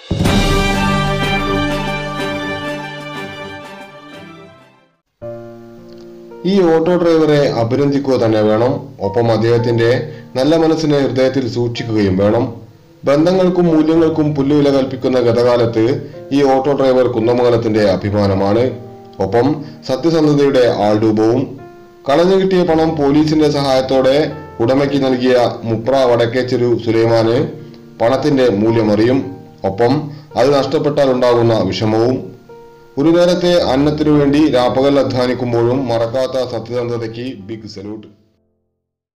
ഈ ഓട്ടോ ഡ്രൈവറെ അഭിനന്ദിക്കുക തന്നെ വേണം. ഒപ്പം അദ്ദേഹത്തിന്റെ നല്ല മനസ്സിനെ ഹൃദയത്തിൽ സൂക്ഷിക്കുകയും വേണം. ബന്ധങ്ങൾക്കും മൂല്യങ്ങൾക്കും പുല്ലുവില കൽപ്പിക്കുന്ന ഗതകാലത്ത് ഈ ഓട്ടോ ഡ്രൈവർ കുന്നമംഗലത്തിന്റെ അഭിമാനമാണ്. ഒപ്പം സത്യസന്ധതയുടെ ആൾരൂപവും. കളഞ്ഞു കിട്ടിയ പണം പോലീസിന്റെ സഹായത്തോടെ ഉടമയ്ക്ക് നൽകിയ മുപ്ര വടക്കേച്ചെരു സുലൈമാന് പണത്തിന്റെ മൂല്യമറിയും. ഒപ്പം അത് നഷ്ടപ്പെട്ടാൽ ഉണ്ടാകുന്ന വിഷമവും. ഒരു നേരത്തെ അന്നത്തിനു വേണ്ടി രാപ്പകൽ അധ്വാനിക്കുമ്പോഴും മറക്കാത്ത സത്യസന്ധതയ്ക്ക് ബിഗ് സല്യൂട്ട്.